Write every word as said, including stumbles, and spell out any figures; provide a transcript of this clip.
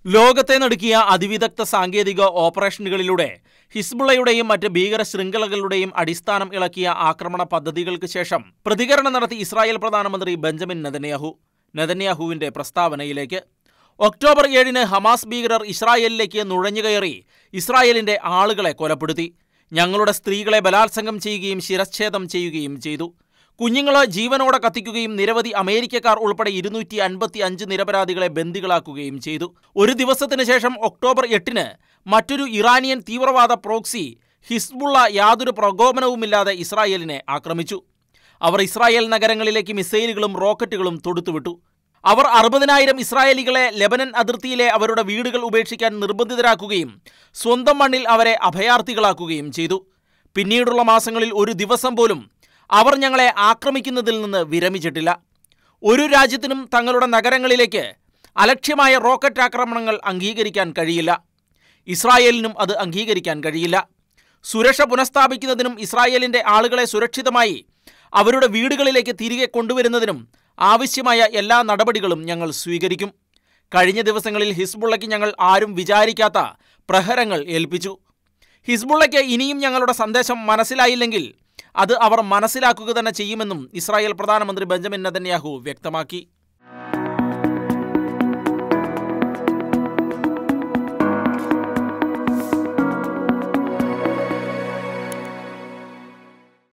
ലോകത്തെ നടുക്കിയ അതിവിദഗ്ധ സാങ്കേതിക ഓപ്പറേഷനുകളിലൂടെ ഹിസ്ബുള്ളയുടെയും മറ്റ് ഭീകര ശൃംഖലകളുടെയും അടിസ്ഥാനം ഇളക്കിയ ആക്രമണ പദ്ധതികൾക്ക് ശേഷം പ്രതികരണം നടത്തി ഇസ്രായേൽ പ്രധാനമന്ത്രി ബെഞ്ചമിൻ നെതന്യാഹു. നെതന്യാഹുവിന്റെ പ്രസ്താവനയിലേക്ക്. ഒക്ടോബർ ഏഴിന് ഹമാസ് ഭീകരർ ഇസ്രായേലിലേക്ക് നുഴഞ്ഞുകയറി ഇസ്രായേലിന്റെ ആളുകളെ കൊലപ്പെടുത്തി. ഞങ്ങളുടെ സ്ത്രീകളെ ബലാത്സംഗം ചെയ്യുകയും ശിരച്ഛേദം ചെയ്യുകയും ചെയ്തു. കുഞ്ഞുങ്ങളെ ജീവനോടെ കത്തിക്കുകയും നിരവധി അമേരിക്കക്കാർ ഉൾപ്പെടെ ഇരുന്നൂറ്റി അൻപത്തി അഞ്ച് നിരപരാധികളെ ബന്ദികളാക്കുകയും ചെയ്തു. ഒരു ദിവസത്തിന് ശേഷം ഒക്ടോബർ എട്ടിന് മറ്റൊരു ഇറാനിയൻ തീവ്രവാദ പ്രോക്സി ഹിസ്ബുള്ള യാതൊരു പ്രകോപനവുമില്ലാതെ ഇസ്രായേലിനെ ആക്രമിച്ചു. അവർ ഇസ്രായേൽ നഗരങ്ങളിലേക്ക് മിസൈലുകളും റോക്കറ്റുകളും തൊടുത്തുവിട്ടു. അവർ അറുപതിനായിരം ഇസ്രായേലികളെ ലെബനൻ അതിർത്തിയിലെ അവരുടെ വീടുകൾ ഉപേക്ഷിക്കാൻ നിർബന്ധിതരാക്കുകയും സ്വന്തം മണ്ണിൽ അവരെ അഭയാർത്ഥികളാക്കുകയും ചെയ്തു. പിന്നീടുള്ള മാസങ്ങളിൽ ഒരു ദിവസം പോലും അവർ ഞങ്ങളെ ആക്രമിക്കുന്നതിൽ നിന്ന് വിരമിച്ചിട്ടില്ല. ഒരു രാജ്യത്തിനും തങ്ങളുടെ നഗരങ്ങളിലേക്ക് അലക്ഷ്യമായ റോക്കറ്റ് ആക്രമണങ്ങൾ അംഗീകരിക്കാൻ കഴിയില്ല. ഇസ്രായേലിനും അത് അംഗീകരിക്കാൻ കഴിയില്ല. സുരക്ഷ പുനഃസ്ഥാപിക്കുന്നതിനും ഇസ്രായേലിൻ്റെ ആളുകളെ സുരക്ഷിതമായി അവരുടെ വീടുകളിലേക്ക് തിരികെ കൊണ്ടുവരുന്നതിനും ആവശ്യമായ എല്ലാ നടപടികളും ഞങ്ങൾ സ്വീകരിക്കും. കഴിഞ്ഞ ദിവസങ്ങളിൽ ഹിസ്ബുള്ളയ്ക്ക് ഞങ്ങൾ ആരും വിചാരിക്കാത്ത പ്രഹരങ്ങൾ ഏൽപ്പിച്ചു. ഹിസ്ബുള്ളയ്ക്ക് ഇനിയും ഞങ്ങളുടെ സന്ദേശം മനസ്സിലായില്ലെങ്കിൽ അത് അവർ മനസ്സിലാക്കുക തന്നെ ചെയ്യുമെന്നും ഇസ്രായേൽ പ്രധാനമന്ത്രി ബെഞ്ചമിൻ നെതന്യാഹു വ്യക്തമാക്കി.